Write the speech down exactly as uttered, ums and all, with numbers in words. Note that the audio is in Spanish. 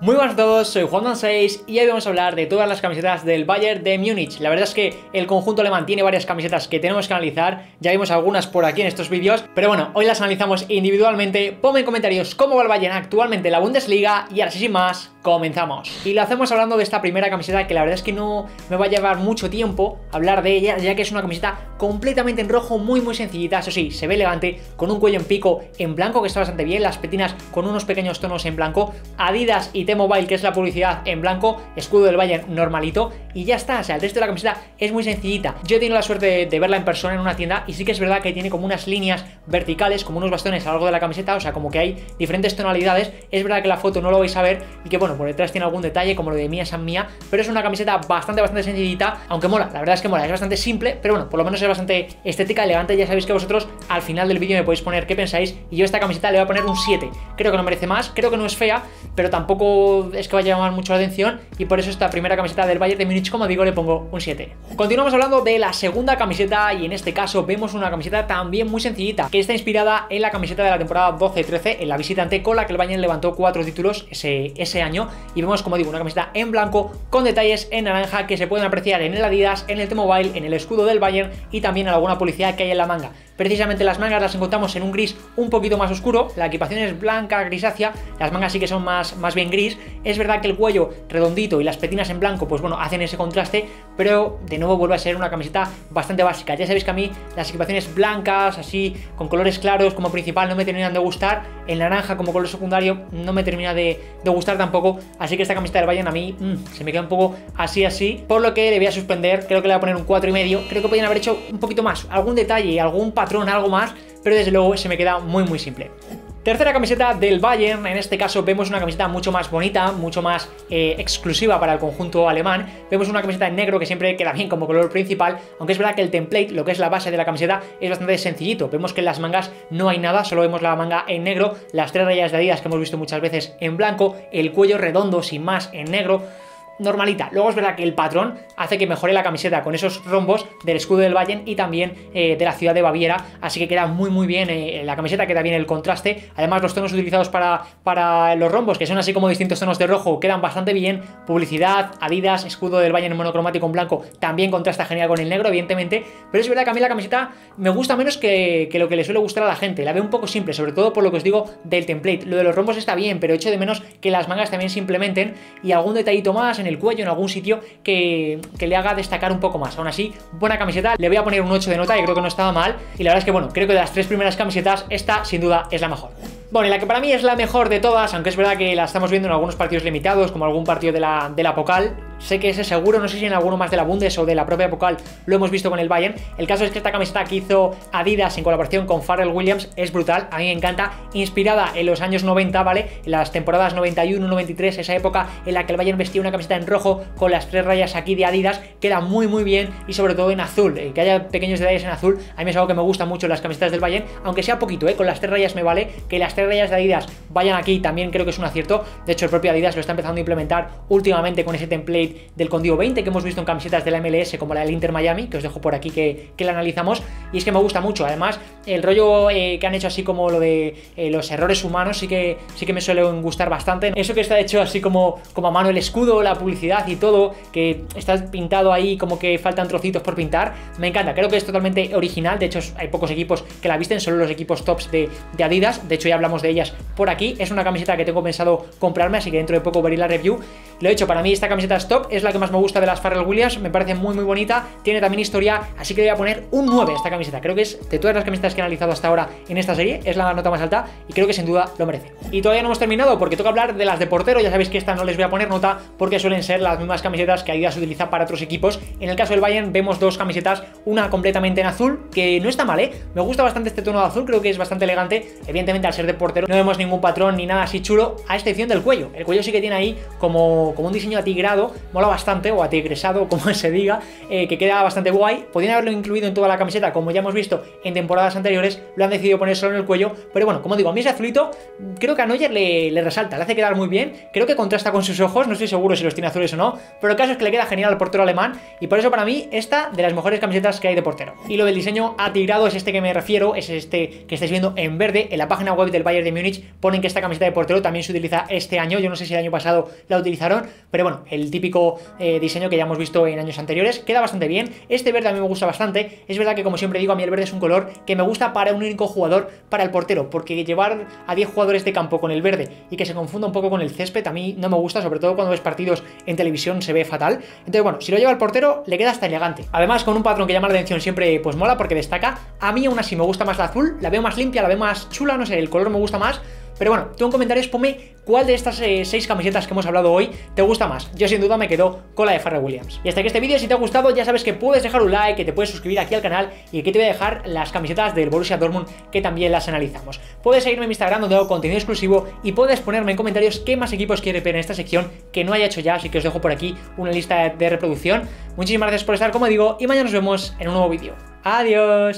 Muy buenas a todos, soy Juan seis y hoy vamos a hablar de todas las camisetas del Bayern de Múnich. La verdad es que el conjunto alemán tiene varias camisetas que tenemos que analizar, ya vimos algunas por aquí en estos vídeos, pero bueno, hoy las analizamos individualmente. Ponme en comentarios cómo va el Bayern actualmente en la Bundesliga y ahora sí sin más, comenzamos. Y lo hacemos hablando de esta primera camiseta que la verdad es que no me va a llevar mucho tiempo hablar de ella, ya que es una camiseta completamente en rojo, muy muy sencillita, eso sí, se ve elegante, con un cuello en pico en blanco que está bastante bien, las petinas con unos pequeños tonos en blanco, Adidas y T-Mobile, que es la publicidad, en blanco, escudo del Bayern normalito y ya está. O sea, el resto de la camiseta es muy sencillita. Yo he tenido la suerte de, de verla en persona en una tienda y sí que es verdad que tiene como unas líneas verticales, como unos bastones a lo largo de la camiseta, o sea, como que hay diferentes tonalidades. Es verdad que la foto no lo vais a ver y que bueno, por detrás tiene algún detalle como lo de Mía San Mía, pero es una camiseta bastante, bastante sencillita, aunque mola, la verdad es que mola, es bastante simple, pero bueno, por lo menos es bastante estética, elegante. Ya sabéis que vosotros al final del vídeo me podéis poner qué pensáis y yo a esta camiseta le voy a poner un siete. Creo que no merece más, creo que no es fea, pero tampoco es que vaya a llamar mucho la atención y por eso esta primera camiseta del Bayern de Múnich, como digo, le pongo un siete. Continuamos hablando de la segunda camiseta y en este caso vemos una camiseta también muy sencillita, que está inspirada en la camiseta de la temporada doce trece, en la visitante, con la que el Bayern levantó cuatro títulos ese, ese año, y vemos, como digo, una camiseta en blanco con detalles en naranja que se pueden apreciar en el Adidas, en el T-Mobile, en el escudo del Bayern y también en alguna publicidad que hay en la manga. Precisamente las mangas las encontramos en un gris un poquito más oscuro, la equipación es blanca, grisácea, las mangas sí que son más, más bien gris. Es verdad que el cuello redondito y las petinas en blanco, pues bueno, hacen ese contraste, pero de nuevo vuelve a ser una camiseta bastante básica. Ya sabéis que a mí las equipaciones blancas, así, con colores claros como principal, no me terminan de gustar. El naranja como color secundario no me termina de, de gustar tampoco, así que esta camiseta del Bayern a mí mmm, se me queda un poco así así, por lo que le voy a suspender. Creo que le voy a poner un cuatro y medio. Creo que podrían haber hecho un poquito más, algún detalle, algún patrón, algo más, pero desde luego se me queda muy muy simple. Tercera camiseta del Bayern, en este caso vemos una camiseta mucho más bonita, mucho más eh, exclusiva para el conjunto alemán. Vemos una camiseta en negro que siempre queda bien como color principal, aunque es verdad que el template, lo que es la base de la camiseta, es bastante sencillito. Vemos que en las mangas no hay nada, solo vemos la manga en negro, las tres rayas de Adidas que hemos visto muchas veces en blanco, el cuello redondo sin más en negro, normalita. Luego es verdad que el patrón hace que mejore la camiseta con esos rombos del escudo del Bayern y también eh, de la ciudad de Baviera, así que queda muy muy bien eh, la camiseta, queda bien el contraste. Además los tonos utilizados para, para los rombos, que son así como distintos tonos de rojo, quedan bastante bien. Publicidad, Adidas, escudo del Bayern monocromático en blanco, también contrasta genial con el negro, evidentemente, pero es verdad que a mí la camiseta me gusta menos que, que lo que le suele gustar a la gente. La veo un poco simple, sobre todo por lo que os digo del template. Lo de los rombos está bien, pero echo de menos que las mangas también se implementen y algún detallito más en el cuello, en algún sitio que, que le haga destacar un poco más. Aún así, buena camiseta, le voy a poner un ocho de nota, y creo que no estaba mal, y la verdad es que bueno, creo que de las tres primeras camisetas esta sin duda es la mejor. Bueno, y la que para mí es la mejor de todas, aunque es verdad que la estamos viendo en algunos partidos limitados, como algún partido de la, de la Pokal, sé que ese seguro, no sé si en alguno más de la Bundes o de la propia Pokal lo hemos visto con el Bayern. El caso es que esta camiseta que hizo Adidas en colaboración con Pharrell Williams es brutal, a mí me encanta, inspirada en los años noventa, ¿vale? En las temporadas noventa y uno noventa y tres, esa época en la que el Bayern vestía una camiseta en rojo con las tres rayas aquí de Adidas, queda muy muy bien, y sobre todo en azul, eh, que haya pequeños detalles en azul, a mí es algo que me gusta mucho en las camisetas del Bayern, aunque sea poquito, eh, con las tres rayas me vale, que las tres rayas de Adidas vayan aquí también creo que es un acierto. De hecho el propio Adidas lo está empezando a implementar últimamente con ese template del Condío veinte que hemos visto en camisetas de la M L S como la del Inter Miami, que os dejo por aquí que, que la analizamos, y es que me gusta mucho. Además el rollo eh, que han hecho así como lo de eh, los errores humanos sí que, sí que me suele gustar bastante, eso que está hecho así como, como a mano el escudo, la publicidad y todo, que está pintado ahí como que faltan trocitos por pintar, me encanta, creo que es totalmente original. De hecho hay pocos equipos que la visten, solo los equipos tops de, de Adidas, de hecho ya hablamos de ellas por aquí. Es una camiseta que tengo pensado comprarme, así que dentro de poco veréis la review. Lo he hecho, para mí esta camiseta es top, es la que más me gusta de las Pharrell Williams, me parece muy muy bonita, tiene también historia, así que le voy a poner un nueve a esta camiseta. Creo que es de todas las camisetas que he analizado hasta ahora en esta serie, es la nota más alta y creo que sin duda lo merece. Y todavía no hemos terminado porque toca hablar de las de portero. Ya sabéis que esta no les voy a poner nota porque suelen ser las mismas camisetas que Adidas utiliza para otros equipos. En el caso del Bayern vemos dos camisetas, una completamente en azul, que no está mal, ¿eh? Me gusta bastante este tono de azul, creo que es bastante elegante. Evidentemente al ser de portero no vemos ningún patrón ni nada así chulo, a excepción del cuello. El cuello sí que tiene ahí como como, como un diseño atigrado, mola bastante, o atigresado, como se diga, eh, que queda bastante guay. Podrían haberlo incluido en toda la camiseta, como ya hemos visto en temporadas anteriores, lo han decidido poner solo en el cuello, pero bueno, como digo, a mí ese azulito creo que a Neuer le, le resalta, le hace quedar muy bien, creo que contrasta con sus ojos, no estoy seguro si los tiene azules o no, pero el caso es que le queda genial al portero alemán, y por eso para mí esta de las mejores camisetas que hay de portero. Y lo del diseño atigrado es este que me refiero, es este que estáis viendo en verde. En la página web del Bayern de Múnich ponen que esta camiseta de portero también se utiliza este año, yo no sé si el año pasado la utilizaron, pero bueno, el típico eh, diseño que ya hemos visto en años anteriores, queda bastante bien. Este verde a mí me gusta bastante, es verdad que como siempre digo, a mí el verde es un color que me gusta para un único jugador, para el portero, porque llevar a diez jugadores de campo con el verde y que se confunda un poco con el césped a mí no me gusta, sobre todo cuando ves partidos en televisión se ve fatal. Entonces bueno, si lo lleva el portero le queda hasta elegante, además con un patrón que llama la atención siempre pues mola porque destaca. A mí aún así me gusta más la azul, la veo más limpia, la veo más chula, no sé, el color me gusta más. Pero bueno, tú en comentarios ponme cuál de estas eh, seis camisetas que hemos hablado hoy te gusta más. Yo sin duda me quedo con la de Pharrell Williams. Y hasta aquí este vídeo, si te ha gustado ya sabes que puedes dejar un like, que te puedes suscribir aquí al canal y que te voy a dejar las camisetas del Borussia Dortmund que también las analizamos. Puedes seguirme en mi Instagram donde hago contenido exclusivo y puedes ponerme en comentarios qué más equipos quieres ver en esta sección que no haya hecho ya, así que os dejo por aquí una lista de reproducción. Muchísimas gracias por estar, como digo, y mañana nos vemos en un nuevo vídeo. Adiós.